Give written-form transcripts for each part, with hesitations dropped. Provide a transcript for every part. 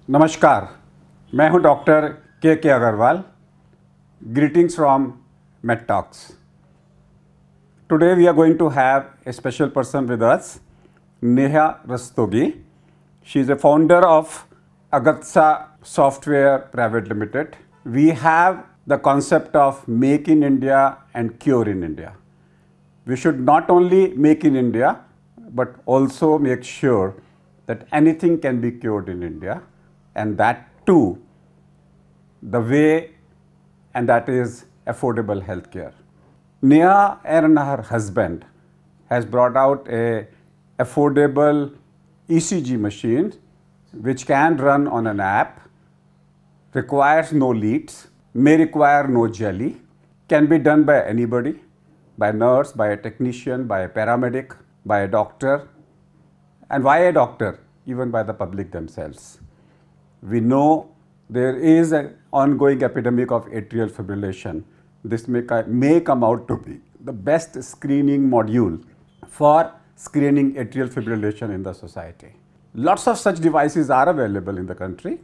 नमस्कार, मैं हूं डॉक्टर के Agarwal. Greetings from MedTalks. Today we are going to have a special person with us, Neha Rastogi. She is a founder of Aggarwal Software Private Limited. We have the concept of make in India and cure in India. We should not only make in India, but also make sure that anything can be cured in India, and that too the way, and that is affordable healthcare. Neha and her husband has brought out a affordable ECG machine which can run on an app, requires no leads, may require no jelly, can be done by anybody, by a nurse, by a technician, by a paramedic, by a doctor. And why a doctor? Even by the public themselves. We know there is an ongoing epidemic of atrial fibrillation. This may come out to be the best screening module for screening atrial fibrillation in the society. Lots of such devices are available in the country.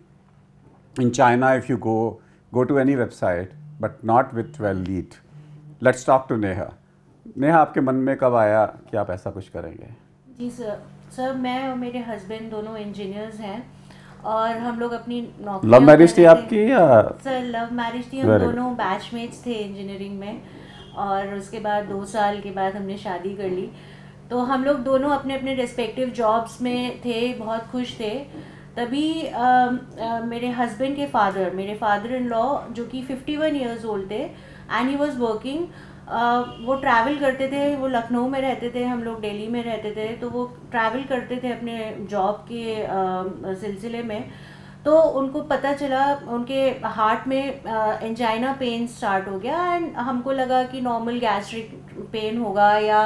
In China, if you go to any website, but not with 12 lead. Let's talk to Neha. Neha, आपके मन में कब आया कि आप ऐसा कुछ करेंगे? जी सर मैं और मेरे हस्बैंड दोनों इंजीनियर्स हैं और हम लोग अपनी नौकरी। लव मैरिज थी आपकी या? सर लव मैरिज थी, हम दोनों बैचमेट्स थे इंजीनियरिंग में, और उसके बाद 2 साल के बाद हमने शादी कर ली। तो हम लोग दोनों अपने अपने रेस्पेक्टिव जॉब्स में थे, बहुत खुश थे। तभी मेरे हस्बैंड के फादर, मेरे फादर इन लॉ जो कि 51 ईयर्स ओल्ड थे एंड ही वाज वर्किंग, वो ट्रैवल करते थे। वो लखनऊ में रहते थे, हम लोग दिल्ली में रहते थे, तो वो ट्रैवल करते थे अपने जॉब के सिलसिले में। तो उनको पता चला उनके हार्ट में एंजाइना पेन स्टार्ट हो गया एंड हमको लगा कि नॉर्मल गैस्ट्रिक पेन होगा या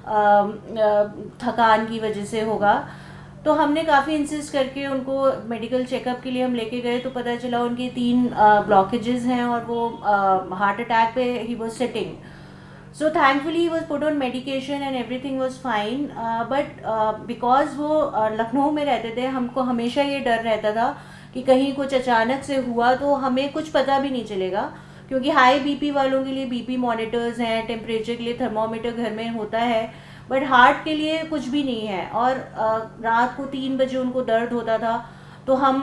थकान की वजह से होगा। तो हमने काफ़ी इंसिस्ट करके उनको मेडिकल चेकअप के लिए हम लेके गए, तो पता चला उनके 3 ब्लॉकेजेस हैं और वो हार्ट अटैक पे he was sitting. So thankfully he was put on medication and everything was fine, but because वो लखनऊ में रहते थे, हमको हमेशा ये डर रहता था कि कहीं कुछ अचानक से हुआ तो हमें कुछ पता भी नहीं चलेगा, क्योंकि हाई बीपी वालों के लिए बीपी मॉनिटर्स हैं, टेम्परेचर के लिए थर्मोमीटर घर में होता है, बट हार्ट के लिए कुछ भी नहीं है। और रात को 3 बजे उनको दर्द होता था, तो हम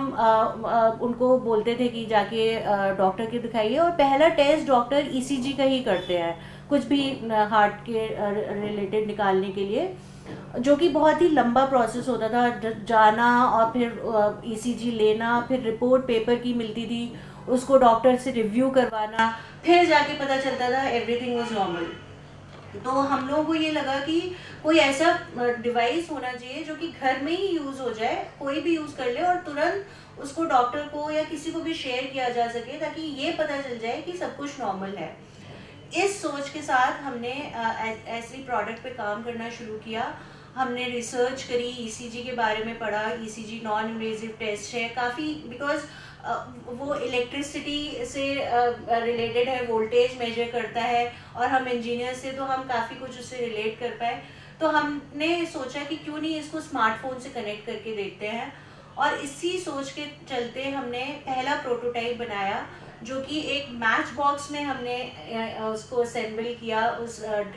उनको बोलते थे कि जाके डॉक्टर के दिखाइए, और पहला टेस्ट डॉक्टर ECG का ही करते हैं कुछ भी हार्ट के रिलेटेड निकालने के लिए, जो कि बहुत ही लंबा प्रोसेस होता था। जाना और फिर ECG लेना, फिर रिपोर्ट पेपर की मिलती थी, उसको डॉक्टर से रिव्यू करवाना, फिर जाके पता चलता था एवरीथिंग वाज नॉर्मल। तो हम लोगों को ये लगा कि कोई ऐसा डिवाइस होना चाहिए जो कि घर में ही यूज़ हो जाए, कोई भी यूज़ कर ले और तुरंत उसको डॉक्टर को या किसी को भी शेयर किया जा सके, ताकि ये पता चल जाए कि सब कुछ नॉर्मल है। इस सोच के साथ हमने ऐसे प्रोडक्ट पे काम करना शुरू किया। हमने रिसर्च करी, ECG के बारे में पढ़ा। ECG नॉन इन्वेजिव टेस्ट है काफ़ी, बिकॉज वो इलेक्ट्रिसिटी से रिलेटेड है, वोल्टेज मेजर करता है, और हम इंजीनियर से तो हम काफ़ी कुछ उससे रिलेट कर पाए। तो हमने सोचा कि क्यों नहीं इसको स्मार्टफोन से कनेक्ट करके देखते हैं, और इसी सोच के चलते हमने पहला प्रोटोटाइप बनाया, जो कि एक मैच बॉक्स में हमने उसको असेंबल किया, उस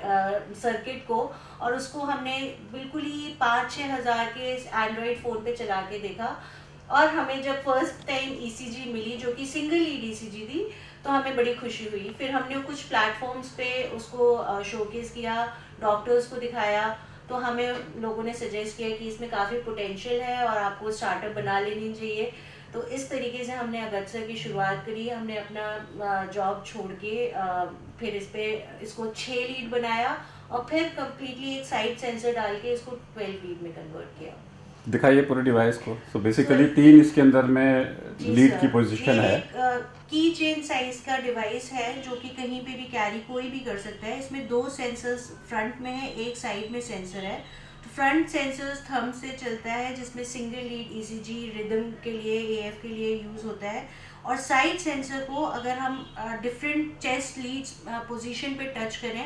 सर्किट को, और उसको हमने बिल्कुल ही 5-6 हज़ार के एंड्रॉयड फ़ोन पे चला के देखा। और हमें जब फर्स्ट टाइम ECG मिली, जो कि सिंगल लीड ECG थी, तो हमें बड़ी खुशी हुई। फिर हमने कुछ प्लेटफॉर्म्स पे उसको शोकेस किया, डॉक्टर्स को दिखाया, तो हमें लोगों ने सजेस्ट किया कि इसमें काफ़ी पोटेंशियल है और आपको स्टार्टअप बना लेनी चाहिए। तो इस तरीके से हमने अगरतला की शुरुआत करी। हमने अपना जॉब छोड़ के फिर इसको 6 लीड बनाया, और फिर कम्प्लीटली एक साइड सेंसर डाल के इसको 12 लीड में कन्वर्ट किया। दिखाइए पूरे डिवाइस को। सो बेसिकली 3 इसके अंदर में लीड की पोजीशन है। की चेन साइज का डिवाइस है, जो कि कहीं पे भी कैरी कोई भी कर सकता है। इसमें 2 सेंसर्स फ्रंट में है, एक साइड में सेंसर है। फ्रंट सेंसर्स थंब से चलता है, जिसमें सिंगल लीड ECG रिदम के लिए, AF के लिए यूज़ होता है, और साइड सेंसर को अगर हम डिफरेंट चेस्ट लीड्स पोजीशन पे टच करें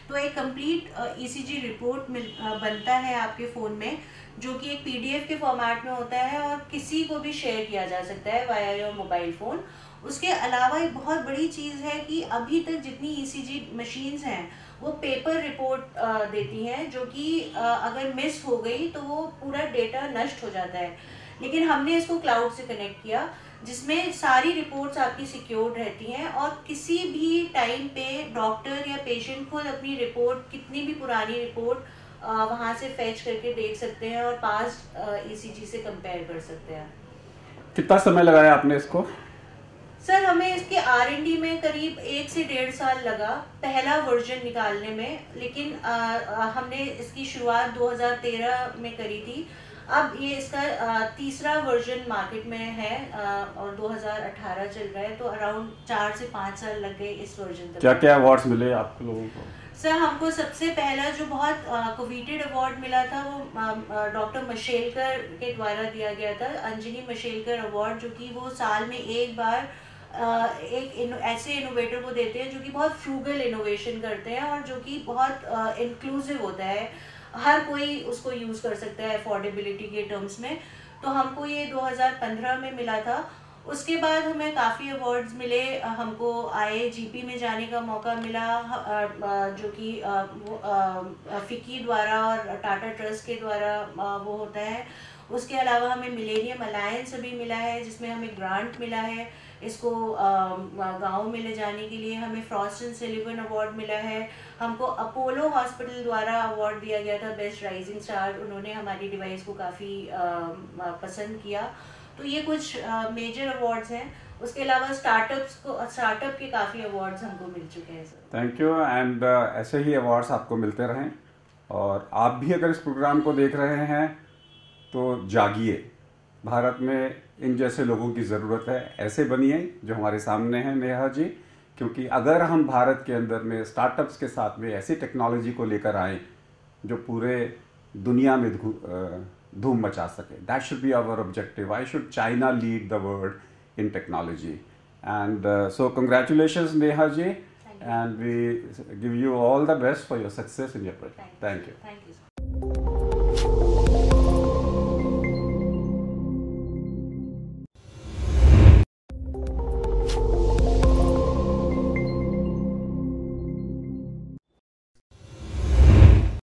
तो एक कंप्लीट ECG रिपोर्ट बनता है आपके फ़ोन में, जो कि एक PDF के फॉर्मेट में होता है और किसी को भी शेयर किया जा सकता है वाया योर मोबाइल फ़ोन। उसके अलावा एक बहुत बड़ी चीज़ है कि अभी तक जितनी ECG मशीन्स हैं वो पेपर रिपोर्ट देती हैं, जो कि अगर मिस हो गई तो वो पूरा डेटा नष्ट हो जाता है। लेकिन हमने इसको क्लाउड से कनेक्ट किया, जिसमें सारी रिपोर्ट्स आपकी सिक्योर्ड रहती हैं और किसी भी टाइम पे डॉक्टर या पेशेंट खुद अपनी रिपोर्ट, कितनी भी पुरानी रिपोर्ट वहाँ से फैच करके देख सकते हैं और पास्ट ECG से कंपेयर कर सकते हैं। कितना समय लगाया आपने इसको? सर, हमें इसके R&D में करीब 1 से 1.5 साल लगा पहला वर्जन निकालने में, लेकिन हमने इसकी शुरुआत 2013 में करी थी। अब ये इसका तीसरा वर्जन मार्केट में है और 2018 चल रहा है, तो अराउंड 4 से 5 साल लग गए इस वर्जन तक। क्या क्या अवार्ड्स मिले आप लोगों को? सर, हमको सबसे पहला जो बहुत कोविटेड अवार्ड मिला था वो डॉक्टर मशेलकर के द्वारा दिया गया था, अंजनी मशेलकर अवार्ड, जो कि वो साल में एक बार ऐसे इनोवेटर को देते हैं जो कि बहुत फ्रूगल इनोवेशन करते हैं और जो कि बहुत इंक्लूसिव होता है, हर कोई उसको यूज़ कर सकता है अफोर्डेबिलिटी के टर्म्स में। तो हमको ये 2015 में मिला था। उसके बाद हमें काफ़ी अवार्ड्स मिले, हमको IAGP में जाने का मौका मिला, जो कि फिक्की द्वारा और टाटा ट्रस्ट के द्वारा वो होता है। उसके अलावा हमें मिलेनियम अलायंस अभी मिला है, जिसमें हमें ग्रांट मिला है इसको गाँव में ले जाने के लिए। हमें फ्रॉस्ट एंड सलिवन अवार्ड मिला है। हमको अपोलो हॉस्पिटल द्वारा अवार्ड दिया गया था बेस्ट राइजिंग स्टार, उन्होंने हमारी डिवाइस को काफ़ी पसंद किया। तो ये कुछ मेजर अवार्ड्स हैं। उसके अलावा स्टार्टअप के काफ़ी अवार्ड्स हमको मिल चुके हैं सर। Thank you. एंड ऐसे ही अवार्ड्स आपको मिलते रहें, और आप भी अगर इस प्रोग्राम को देख रहे हैं तो जागिए, भारत में इन जैसे लोगों की ज़रूरत है। ऐसे बनिए जो हमारे सामने हैं नेहा जी, क्योंकि अगर हम भारत के अंदर में स्टार्टअप्स के साथ में ऐसी टेक्नोलॉजी को लेकर आएँ जो पूरे दुनिया में धूम मचा सके, that should be our objective. Why should China lead the world in technology? And so congratulations Neha ji, and we give you all the best for your success in your project. Thank you.